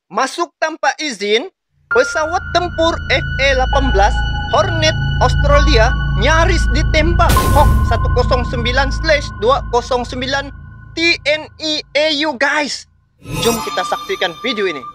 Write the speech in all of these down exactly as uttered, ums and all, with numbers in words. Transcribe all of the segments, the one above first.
Masuk tanpa izin, pesawat tempur F A delapan belas Hornet Australia nyaris ditembak Hawk seratus sembilan dua nol sembilan T N I A U guys. Jom kita saksikan video ini.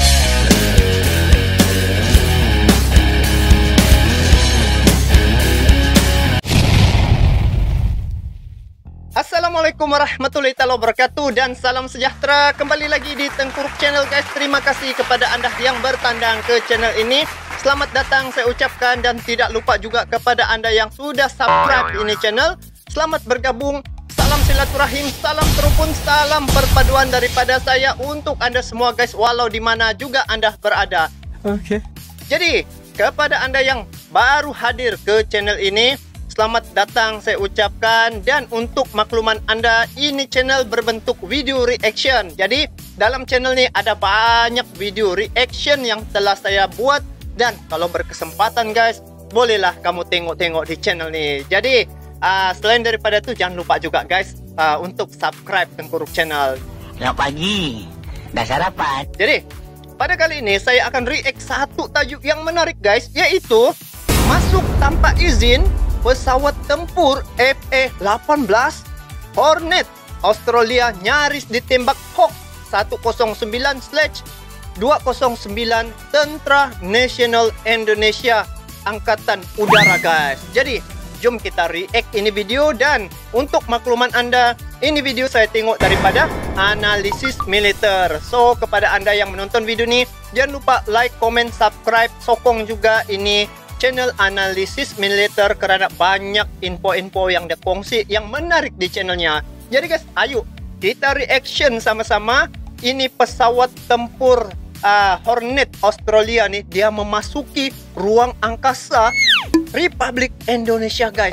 Assalamualaikum warahmatullahi wabarakatuh dan salam sejahtera. Kembali lagi di Tengkuruk Channel guys. Terima kasih kepada anda yang bertandang ke channel ini. Selamat datang saya ucapkan, dan tidak lupa juga kepada anda yang sudah subscribe ini channel. Selamat bergabung. Salam silaturahim, salam terupun, salam perpaduan daripada saya untuk anda semua guys, walau di mana juga anda berada. Oke. Okay. Jadi kepada anda yang baru hadir ke channel ini, selamat datang saya ucapkan. Dan untuk makluman anda, ini channel berbentuk video reaction. Jadi dalam channel ini ada banyak video reaction yang telah saya buat. Dan kalau berkesempatan guys, bolehlah kamu tengok-tengok di channel ini. Jadi uh, selain daripada itu, jangan lupa juga guys uh, untuk subscribe Tengkuruk Channel. Selamat pagi, dah sarapan. Jadi pada kali ini saya akan react satu tajuk yang menarik guys, yaitu masuk tanpa izin pesawat tempur F A delapan belas Hornet Australia nyaris ditembak Hawk seratus sembilan dua nol sembilan Tentera Nasional Indonesia Angkatan Udara guys. Jadi jom kita react ini video, dan untuk makluman anda, ini video saya tengok daripada analisis militer. So kepada anda yang menonton video ini, jangan lupa like, comment, subscribe, sokong juga ini channel analisis militer karena banyak info-info yang dia kongsi yang menarik di channelnya. Jadi guys, ayo kita reaction sama-sama. Ini pesawat tempur uh, Hornet Australia nih, dia memasuki ruang angkasa Republik Indonesia guys.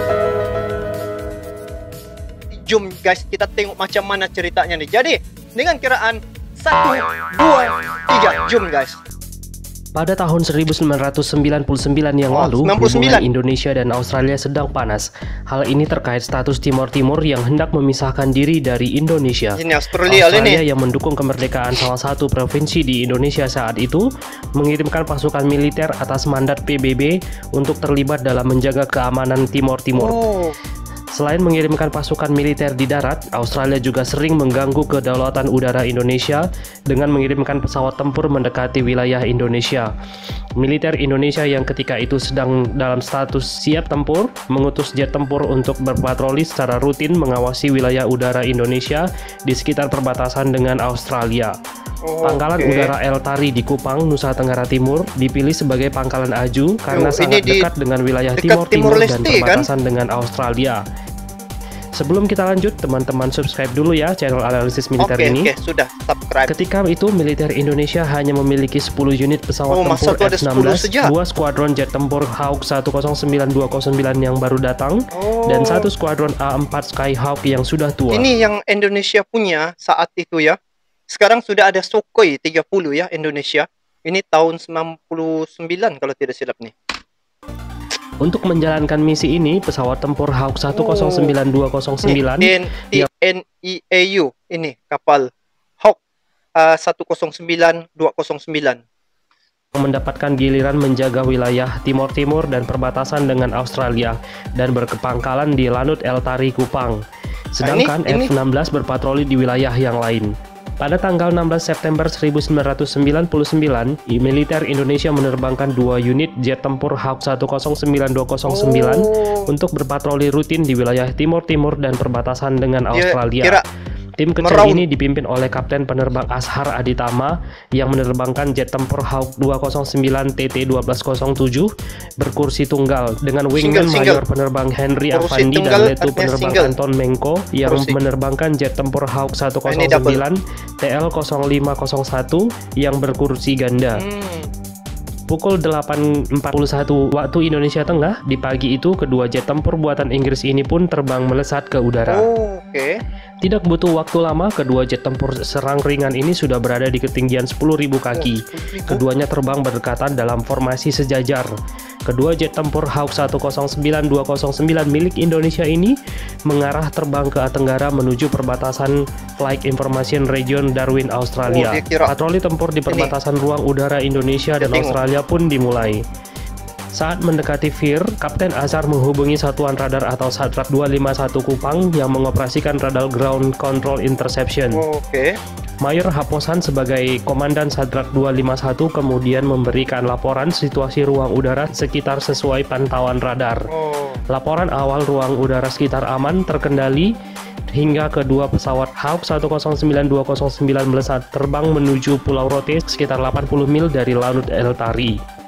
Jom guys kita tengok macam mana ceritanya nih. Jadi dengan kiraan satu, dua, tiga, jom guys. Pada tahun seribu sembilan ratus sembilan puluh sembilan yang oh, lalu, sembilan puluh sembilan. hubungan Indonesia dan Australia sedang panas. Hal ini terkait status Timor Timur yang hendak memisahkan diri dari Indonesia. Ini Australia, Australia ini. yang mendukung kemerdekaan salah satu provinsi di Indonesia saat itu, mengirimkan pasukan militer atas mandat P B B untuk terlibat dalam menjaga keamanan Timor Timur. Oh. Selain mengirimkan pasukan militer di darat, Australia juga sering mengganggu kedaulatan udara Indonesia dengan mengirimkan pesawat tempur mendekati wilayah Indonesia. Militer Indonesia yang ketika itu sedang dalam status siap tempur, mengutus jet tempur untuk berpatroli secara rutin mengawasi wilayah udara Indonesia di sekitar perbatasan dengan Australia. Oh, Pangkalan okay. udara El Tari di Kupang, Nusa Tenggara Timur dipilih sebagai pangkalan aju karena oh, sangat di dekat dengan wilayah Timor Timur Timur dan Leste, perbatasan kan? dengan Australia. Sebelum kita lanjut, teman-teman subscribe dulu ya channel analisis militer okay, ini. Oke, okay, sudah subscribe. Ketika itu militer Indonesia hanya memiliki sepuluh unit pesawat oh, tempur F enam belas, dua skuadron jet tempur Hawk seratus sembilan dua nol sembilan yang baru datang, oh. dan satu skuadron A empat Skyhawk yang sudah tua. Ini yang Indonesia punya saat itu ya. Sekarang sudah ada Sukhoi tiga puluh ya Indonesia. Ini tahun sembilan puluh sembilan kalau tidak silap nih. Untuk menjalankan misi ini, pesawat tempur Hawk seratus sembilan dua nol sembilan T N I A U ini kapal Hawk uh, seratus sembilan dua nol sembilan mendapatkan giliran menjaga wilayah Timor Timur dan perbatasan dengan Australia dan berkepangkalan di Lanut El Tari Kupang. Sedangkan nah, ini, F enam belas berpatroli di wilayah yang lain. Pada tanggal enam belas September seribu sembilan ratus sembilan puluh sembilan, militer Indonesia menerbangkan dua unit jet tempur Hawk seratus sembilan dua nol sembilan oh. untuk berpatroli rutin di wilayah Timor Timur dan perbatasan dengan Australia. Kira Tim kecil meraun. ini dipimpin oleh Kapten Penerbang Ashar Aditama yang menerbangkan jet tempur Hawk dua nol sembilan T T satu dua nol tujuh berkursi tunggal dengan wingman Mayor Penerbang Henry kursi Afandi tunggal, dan Letu Penerbang single. Anton Mengko yang kursi. menerbangkan jet tempur Hawk seratus Ini sembilan T L nol lima nol satu yang berkursi ganda. Hmm. Pukul delapan empat puluh satu waktu Indonesia Tengah di pagi itu, kedua jet tempur buatan Inggris ini pun terbang melesat ke udara. Oh, oke. Okay. Tidak butuh waktu lama, kedua jet tempur serang ringan ini sudah berada di ketinggian sepuluh ribu kaki. Keduanya terbang berdekatan dalam formasi sejajar. Kedua jet tempur Hawk satu nol sembilan dua nol sembilan milik Indonesia ini mengarah terbang ke Tenggara menuju perbatasan Flight Information Region Darwin, Australia. Oh, patroli tempur di perbatasan ini ruang udara Indonesia dan Australia pun dimulai. Saat mendekati Vir, Kapten Azhar menghubungi Satuan Radar atau Satrat dua lima satu Kupang yang mengoperasikan radar Ground Control Interception. Oh, Oke. Okay. Mayor Haposan sebagai Komandan Satrat dua lima satu kemudian memberikan laporan situasi ruang udara sekitar sesuai pantauan radar. Oh. Laporan awal ruang udara sekitar aman, terkendali, hingga kedua pesawat Hawk satu nol sembilan dua nol sembilan melesat terbang menuju Pulau Rote sekitar delapan puluh mil dari Laut Eltari.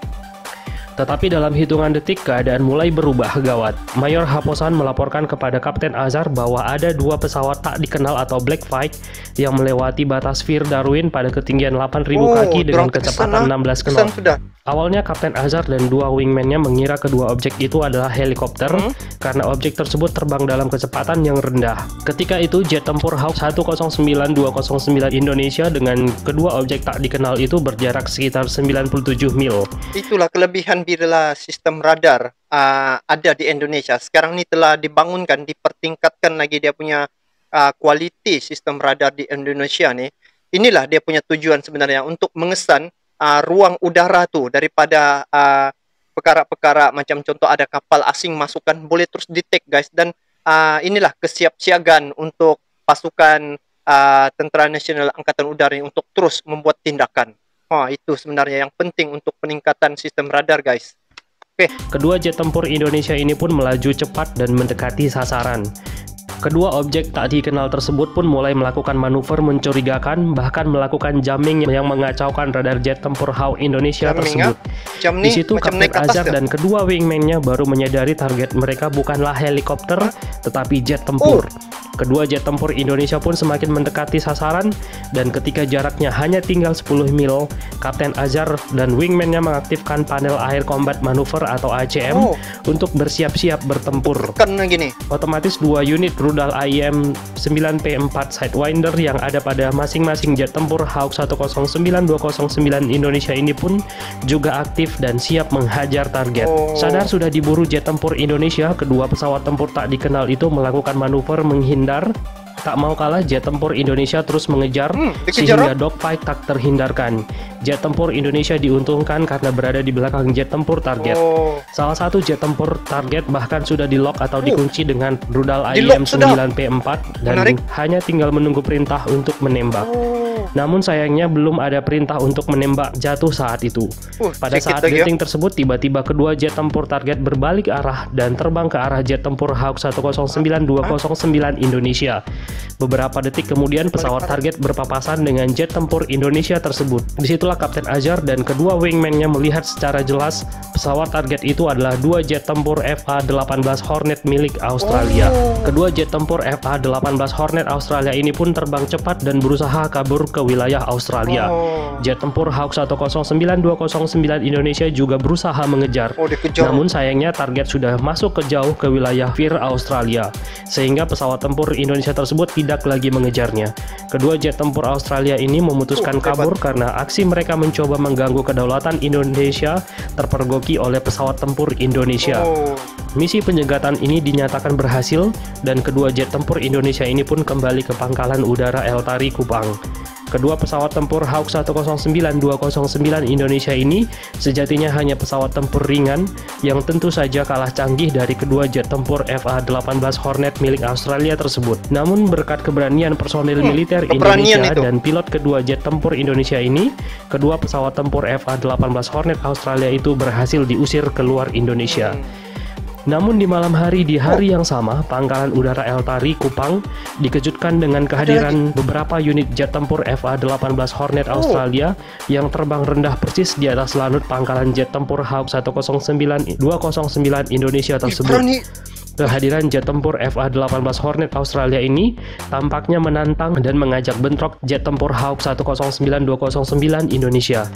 Tetapi dalam hitungan detik, keadaan mulai berubah gawat. Mayor Haposan melaporkan kepada Kapten Azhar bahwa ada dua pesawat tak dikenal atau Black Flight yang melewati batas Vir Darwin pada ketinggian delapan ribu oh, kaki dengan kecepatan enam belas knot. Awalnya Kapten Azhar dan dua wingman-nya mengira kedua objek itu adalah helikopter hmm? karena objek tersebut terbang dalam kecepatan yang rendah. Ketika itu jet tempur Hawk satu nol sembilan dua nol sembilan Indonesia dengan kedua objek tak dikenal itu berjarak sekitar sembilan puluh tujuh mil. Itulah kelebihan bila sistem radar uh, ada di Indonesia. Sekarang ini telah dibangunkan, dipertingkatkan lagi dia punya uh, kualiti sistem radar di Indonesia nih. Inilah dia punya tujuan sebenarnya untuk mengesan Uh, ruang udara tuh daripada uh, perkara-perkara macam contoh ada kapal asing masukkan boleh terus detect guys, dan uh, inilah kesiapsiagaan untuk pasukan uh, Tentera Nasional Angkatan Udara untuk terus membuat tindakan. Oh, itu sebenarnya yang penting untuk peningkatan sistem radar guys. Oke. Okay. Kedua jet tempur Indonesia ini pun melaju cepat dan mendekati sasaran. Kedua objek tak dikenal tersebut pun mulai melakukan manuver mencurigakan, bahkan melakukan jamming yang mengacaukan radar jet tempur Hawk Indonesia jamming tersebut. Ya? Di situ Kapten Azhar dan kedua wingman-nya baru menyadari target mereka bukanlah helikopter, tetapi jet tempur. Oh. Kedua jet tempur Indonesia pun semakin mendekati sasaran, dan ketika jaraknya hanya tinggal sepuluh mil, Kapten Azhar dan wingman-nya mengaktifkan panel Air Combat Maneuver atau A C M oh. untuk bersiap-siap bertempur. Karena gini. Otomatis dua unit rudal I M sembilan P empat Sidewinder yang ada pada masing-masing jet tempur Hawk satu nol sembilan dua nol sembilan Indonesia ini pun juga aktif dan siap menghajar target. Oh. Sadar sudah diburu jet tempur Indonesia, kedua pesawat tempur tak dikenal itu melakukan manuver menghindar. Tak mau kalah, jet tempur Indonesia terus mengejar hmm, sehingga dogfight tak terhindarkan. Jet tempur Indonesia diuntungkan karena berada di belakang jet tempur target. Oh. Salah satu jet tempur target bahkan sudah di-lock atau dikunci uh. dengan rudal I M sembilan P empat dan Menarik. hanya tinggal menunggu perintah untuk menembak. Oh. Namun sayangnya belum ada perintah untuk menembak jatuh saat itu. Uh, Pada saat briefing tersebut, tiba-tiba kedua jet tempur target berbalik arah dan terbang ke arah jet tempur Hawk satu nol sembilan dua nol sembilan Indonesia. Beberapa detik kemudian pesawat target berpapasan dengan jet tempur Indonesia tersebut. Disitulah Kapten Azhar dan kedua wingman-nya melihat secara jelas pesawat target itu adalah dua jet tempur F A delapan belas Hornet milik Australia. Oh. Kedua jet tempur F A delapan belas Hornet Australia ini pun terbang cepat dan berusaha kabur ke wilayah Australia. Oh. Jet tempur Hawk satu nol sembilan dua nol sembilan Indonesia juga berusaha mengejar. Oh, Namun sayangnya target sudah masuk ke jauh ke wilayah Vir Australia, sehingga pesawat tempur Indonesia tersebut tidak lagi mengejarnya. Kedua jet tempur Australia ini memutuskan uh, kabur karena aksi mereka mencoba mengganggu kedaulatan Indonesia terpergoki oleh pesawat tempur Indonesia. Oh. Misi penyegatan ini dinyatakan berhasil dan kedua jet tempur Indonesia ini pun kembali ke pangkalan udara Eltari, Kupang. Kedua pesawat tempur Hawk satu nol sembilan dua nol sembilan Indonesia ini sejatinya hanya pesawat tempur ringan yang tentu saja kalah canggih dari kedua jet tempur F A delapan belas Hornet milik Australia tersebut. Namun berkat keberanian personil hmm, militer Indonesia itu. dan pilot kedua jet tempur Indonesia ini, kedua pesawat tempur F A delapan belas Hornet Australia itu berhasil diusir keluar Indonesia. Hmm. Namun di malam hari di hari yang sama, pangkalan udara Eltari, Kupang dikejutkan dengan kehadiran beberapa unit jet tempur F A delapan belas Hornet Australia yang terbang rendah persis di atas lanut pangkalan jet tempur Hawk satu nol sembilan dua nol sembilan Indonesia tersebut. Kehadiran jet tempur F A delapan belas Hornet Australia ini tampaknya menantang dan mengajak bentrok jet tempur Hawk satu nol sembilan dua nol sembilan Indonesia.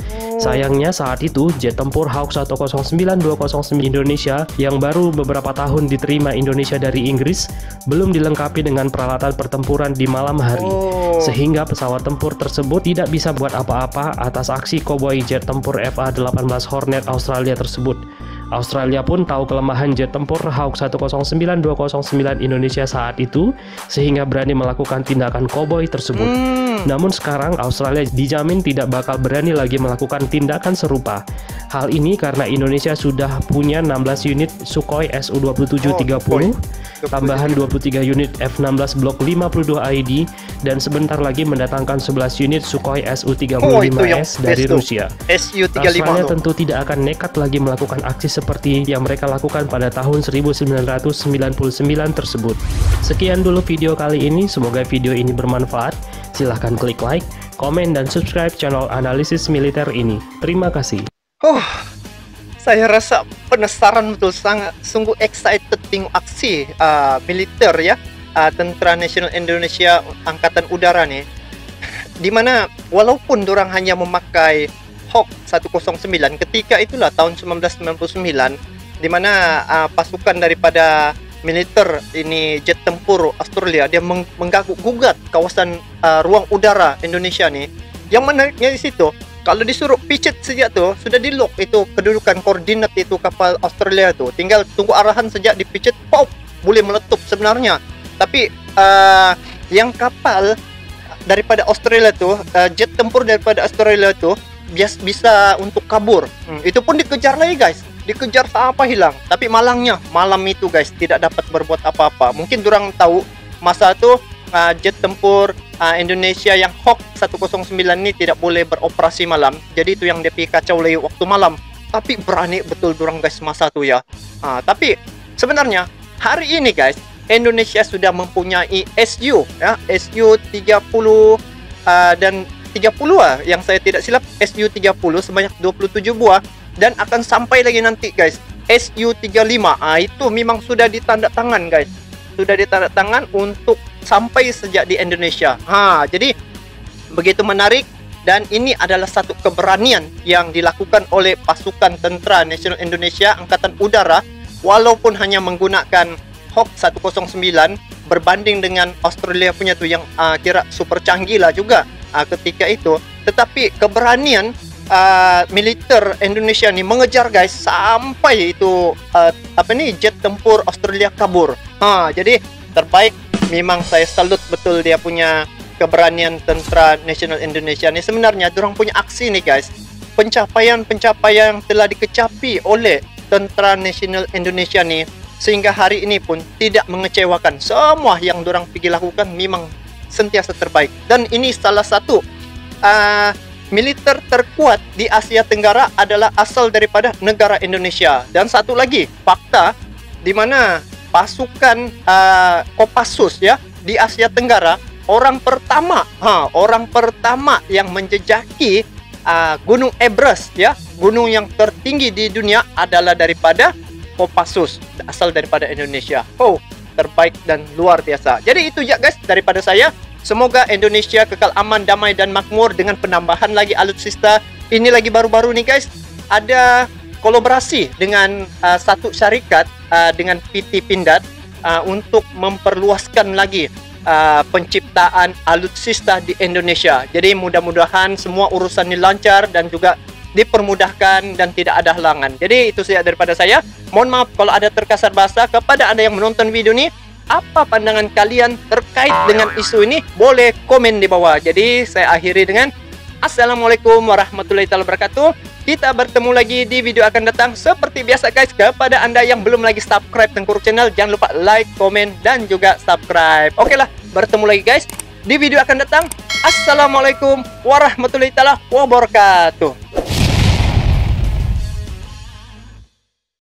Sayangnya saat itu jet tempur Hawk seratus sembilan dua nol sembilan Indonesia yang baru beberapa tahun diterima Indonesia dari Inggris belum dilengkapi dengan peralatan pertempuran di malam hari, Oh. sehingga pesawat tempur tersebut tidak bisa buat apa-apa atas aksi koboi jet tempur F A delapan belas Hornet Australia tersebut. Australia pun tahu kelemahan jet tempur Hawk seratus sembilan dua nol sembilan Indonesia saat itu, sehingga berani melakukan tindakan koboi tersebut. Hmm. Namun sekarang Australia dijamin tidak bakal berani lagi melakukan tindakan serupa. Hal ini karena Indonesia sudah punya enam belas unit Sukhoi S U dua puluh tujuh tiga puluh, Oh, tambahan dua puluh tiga unit F enam belas Block lima puluh dua I D, dan sebentar lagi mendatangkan sebelas unit Sukhoi S U tiga puluh lima S Oh, dari best tuh. Rusia. S U tiga puluh lima Australia tuh. tentu tidak akan nekat lagi melakukan aksi seperti yang mereka lakukan pada tahun seribu sembilan ratus sembilan puluh sembilan tersebut. Sekian dulu video kali ini, semoga video ini bermanfaat. Silahkan klik like, komen, dan subscribe channel analisis militer ini. Terima kasih. Oh, saya rasa penasaran betul, sangat sungguh excited tengok aksi uh, militer ya, uh, Tentera Nasional Indonesia Angkatan Udara nih. Dimana walaupun orang hanya memakai Hawk seratus sembilan ketika itulah tahun seribu sembilan ratus sembilan puluh sembilan, dimana uh, pasukan daripada militer ini jet tempur Australia dia meng mengganggu gugat kawasan uh, ruang udara Indonesia nih. Yang menariknya di situ, kalau disuruh picit sejak tu sudah di lock itu kedudukan koordinat itu kapal Australia tu, tinggal tunggu arahan sejak dipicit, pop, boleh meletup sebenarnya. Tapi uh, yang kapal daripada Australia tu, uh, jet tempur daripada Australia tu bias bisa untuk kabur. Hmm, itu pun dikejar lagi guys. Dikejar sampai hilang. Tapi malangnya malam itu guys tidak dapat berbuat apa-apa. Mungkin dorang tahu masa itu uh, jet tempur uh, Indonesia yang Hawk seratus sembilan ini tidak boleh beroperasi malam. Jadi itu yang dia pergi kacau lagi waktu malam. Tapi berani betul dorang guys masa itu ya. Uh, tapi sebenarnya hari ini guys Indonesia sudah mempunyai S U ya, S U tiga puluh uh, dan tiga puluh ah, yang saya tidak silap S U tiga puluh sebanyak dua puluh tujuh buah. Dan akan sampai lagi nanti guys S U tiga puluh lima. Ah, itu memang sudah ditanda tangan guys. Sudah ditanda tangan untuk sampai sejak di Indonesia. Ha, jadi begitu menarik, dan ini adalah satu keberanian yang dilakukan oleh pasukan Tentera Nasional Indonesia Angkatan Udara walaupun hanya menggunakan Hawk seratus sembilan berbanding dengan Australia punya tuh yang uh, kira super canggih lah juga uh, ketika itu. Tetapi keberanian Uh, militer Indonesia ni mengejar guys sampai itu uh, apa ni jet tempur Australia kabur. Ha, jadi terbaik, memang saya salut betul dia punya keberanian Tentera Nasional Indonesia ni. Sebenarnya dorang punya aksi ni guys, pencapaian-pencapaian yang telah dikecapi oleh Tentera Nasional Indonesia ni sehingga hari ini pun tidak mengecewakan. Semua yang dorang pergi lakukan memang sentiasa terbaik, dan ini salah satu uh, militer terkuat di Asia Tenggara adalah asal daripada negara Indonesia. Dan satu lagi fakta di mana pasukan uh, Kopassus ya di Asia Tenggara, orang pertama, ha, orang pertama yang menjejaki uh, Gunung Everest ya, gunung yang tertinggi di dunia adalah daripada Kopassus, asal daripada Indonesia. Oh, terbaik dan luar biasa. Jadi itu ya guys daripada saya. Semoga Indonesia kekal aman, damai, dan makmur dengan penambahan lagi alutsista. Ini lagi baru-baru nih guys, ada kolaborasi dengan uh, satu syarikat uh, dengan P T Pindad uh, untuk memperluaskan lagi uh, penciptaan alutsista di Indonesia. Jadi mudah-mudahan semua urusan ini lancar dan juga dipermudahkan dan tidak ada halangan. Jadi itu saja daripada saya. Mohon maaf kalau ada terkasar bahasa. Kepada Anda yang menonton video ini, apa pandangan kalian terkait dengan isu ini? Boleh komen di bawah. Jadi saya akhiri dengan Assalamualaikum warahmatullahi wabarakatuh. Kita bertemu lagi di video akan datang. Seperti biasa guys, kepada Anda yang belum lagi subscribe Tengku Channel, jangan lupa like, komen, dan juga subscribe. Oke lah, bertemu lagi guys di video akan datang. Assalamualaikum warahmatullahi wabarakatuh.